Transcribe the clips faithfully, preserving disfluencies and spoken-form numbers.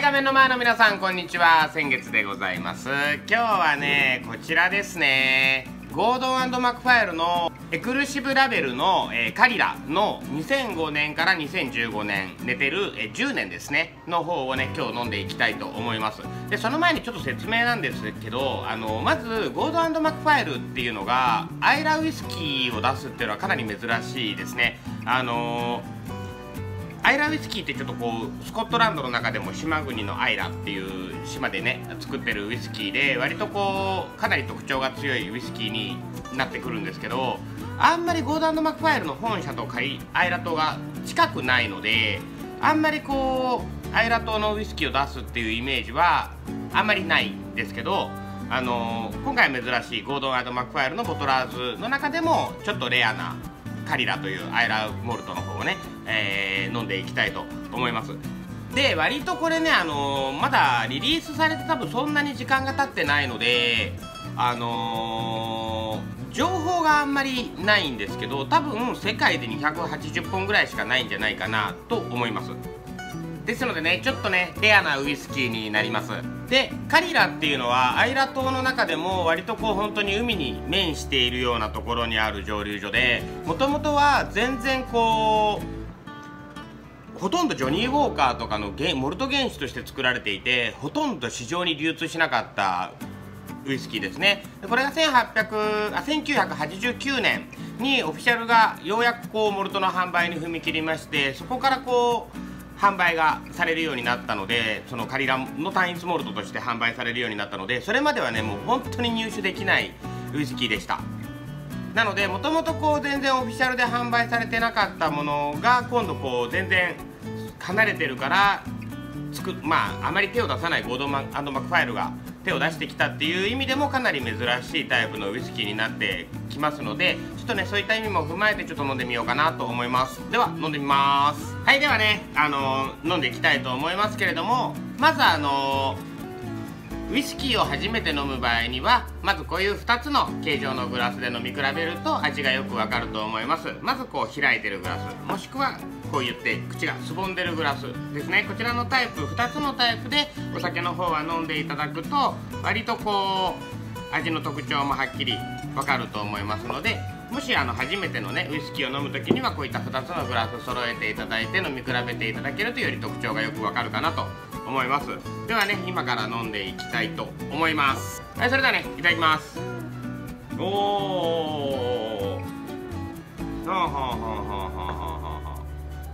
画面の前の皆さんこんにちは、先月でございます。今日はねこちらですね、ゴードン&マクファイルのエクルーシブラベルの、えー、カリラのにせんごねんからにせんじゅうごねん寝てる、えー、じゅうねんですねの方をね今日飲んでいきたいと思います。でその前にちょっと説明なんですけど、あのまずゴードン&マクファイルっていうのがアイラウイスキーを出すっていうのはかなり珍しいですね。あのーアイラウイスキーってちょっとこうスコットランドの中でも島国のアイラっていう島でね作ってるウイスキーで、割とこうかなり特徴が強いウイスキーになってくるんですけど、あんまりゴードン&マクファイルの本社とアイラ島が近くないので、あんまりこうアイラ島のウイスキーを出すっていうイメージはあんまりないんですけど、あのー、今回珍しいゴードン&マクファイルのボトラーズの中でもちょっとレアなカリラというアイラモルトの方をね、えー、飲んでいきたいと思います。で割とこれね、あのー、まだリリースされて多分そんなに時間が経ってないので、あのー、情報があんまりないんですけど、多分世界でにひゃくはちじゅっぽんぐらいしかないんじゃないかなと思います。ですのでね、ちょっとねレアなウイスキーになります。でカリラっていうのはアイラ島の中でも割とこう本当に海に面しているようなところにある蒸留所で、もともとは全然こうほとんどジョニー・ウォーカーとかのモルト原酒として作られていて、ほとんど市場に流通しなかったウイスキーですね。これがせんきゅうひゃくはちじゅうきゅうねんにオフィシャルがようやくこうモルトの販売に踏み切りまして、そこからこう販売がされるようになったので、そのカリラの単一モルトとして販売されるようになったので、それまではねもう本当に入手できないウイスキーでした。なのでもともとこう全然オフィシャルで販売されてなかったものが今度こう全然離れてるからつく、まああまり手を出さないゴードン&マクファイルが手を出してきたっていう意味でもかなり珍しいタイプのウイスキーになってきますので、ちょっとねそういった意味も踏まえてちょっと飲んでみようかなと思います。では飲んでみます。はい、ではね、あのー、飲んでいきたいと思いますけれども、まずあのーウイスキーを初めて飲む場合にはまずこういうふたつの形状のグラスで飲み比べると味がよくわかると思います。まずこう開いてるグラス、もしくはこう言って口がすぼんでるグラスですね。こちらのタイプふたつのタイプでお酒の方は飲んでいただくと割とこう味の特徴もはっきりわかると思いますので、もしあの初めてのねウイスキーを飲む時にはこういったふたつのグラス揃えていただいて飲み比べていただけるとより特徴がよくわかるかなと思います。ではね今から飲んでいきたいと思います。はい、それではねいただきます。おお、はあはあはあはあはあはあ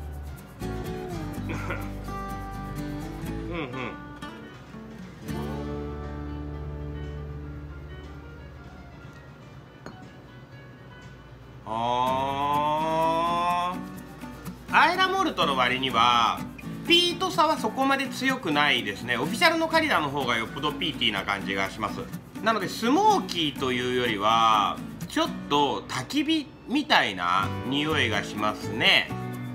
うんうん。あー、アイラモルトの割にはピートさはそこまで強くないですね。オフィシャルのカリラの方がよっぽどピーティーな感じがします。なのでスモーキーというよりはちょっと焚き火みたいな匂いがしますね。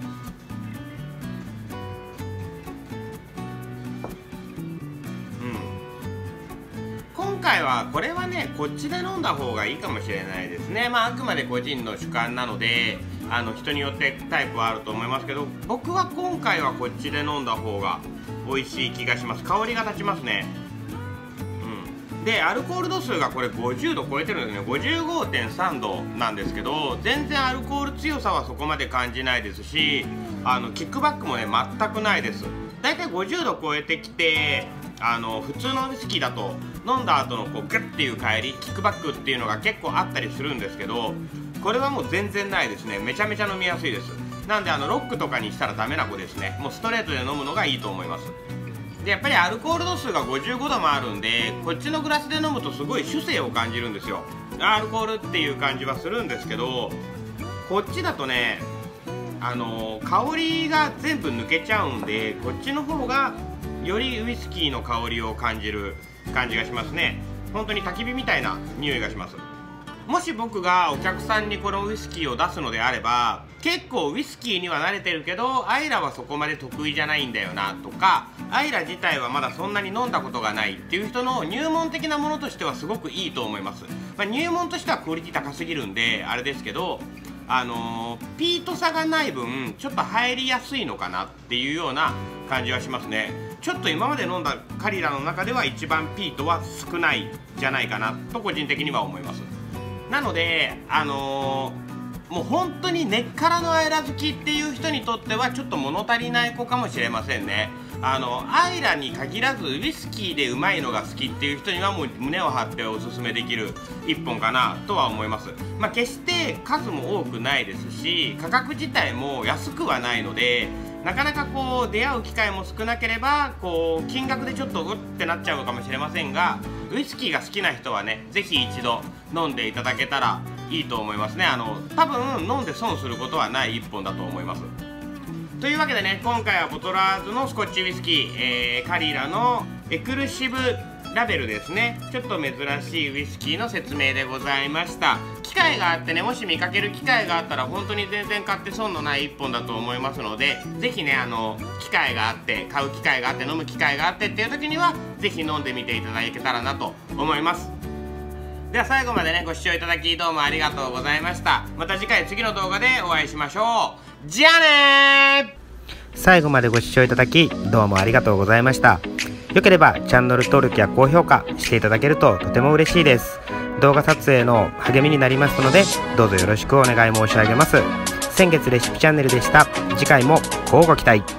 今回はこれはねこっちで飲んだ方がいいかもしれないですね。まああくまで個人の主観なので、あの人によってタイプはあると思いますけど、僕は今回はこっちで飲んだ方が美味しい気がします。香りが立ちますね。うん、でアルコール度数がこれごじゅうど超えてるんですね。 ごじゅうごてんさんどなんですけど、全然アルコール強さはそこまで感じないですし、あのキックバックもね全くないです。だいたいごじゅうど超えてきて、あの普通のウイスキーだと飲んだ後のこうグッっていう帰りキックバックっていうのが結構あったりするんですけど、これはもう全然ないですね。めちゃめちゃ飲みやすいです。なんであのロックとかにしたらダメな子ですね。もうストレートで飲むのがいいと思います。でやっぱりアルコール度数がごじゅうごどもあるんで、こっちのグラスで飲むとすごい酒精を感じるんですよ。アルコールっていう感じはするんですけど、こっちだとねあの香りが全部抜けちゃうんで、こっちの方がよりウイスキーの香りを感じる感じがしますね。本当に焚き火みたいな匂いがします。もし僕がお客さんにこのウイスキーを出すのであれば、結構ウイスキーには慣れてるけどアイラはそこまで得意じゃないんだよなとか、アイラ自体はまだそんなに飲んだことがないっていう人の入門的なものとしてはすごくいいと思います。まあ、入門としてはクオリティ高すぎるんであれですけど、 あのー、ピート差がない分ちょっと入りやすいのかなっていうような感じはしますね。ちょっと今まで飲んだカリラの中では一番ピートは少ないんじゃないかなと個人的には思います。なのであのーもう本当に根っからのアイラ好きっていう人にとってはちょっと物足りない子かもしれませんね。あのアイラに限らずウイスキーでうまいのが好きっていう人にはもう胸を張っておすすめできるいっぽんかなとは思います。まあ、決して数も多くないですし価格自体も安くはないのでなかなかこう出会う機会も少なければこう金額でちょっとうってなっちゃうかもしれませんが、ウイスキーが好きな人はね是非一度飲んでいただけたらいいと思いますね。あの多分飲んで損することはないいっぽんだと思います。というわけでね、今回はボトラーズのスコッチウイスキー、えー、カリラのエクルシブラベルですね。ちょっと珍しいウイスキーの説明でございました。機会があってね、もし見かける機会があったら本当に全然買って損のないいっぽんだと思いますので、是非ね、あの機会があって買う機会があって飲む機会があってっていう時には是非飲んでみていただけたらなと思います。では最後までねご視聴いただきどうもありがとうございました。また次回次の動画でお会いしましょう。じゃあねー。 最後までご視聴いただきどうもありがとうございました。よければチャンネル登録や高評価していただけるととても嬉しいです。動画撮影の励みになりますのでどうぞよろしくお願い申し上げます。先月レシピチャンネルでした。次回も乞うご期待。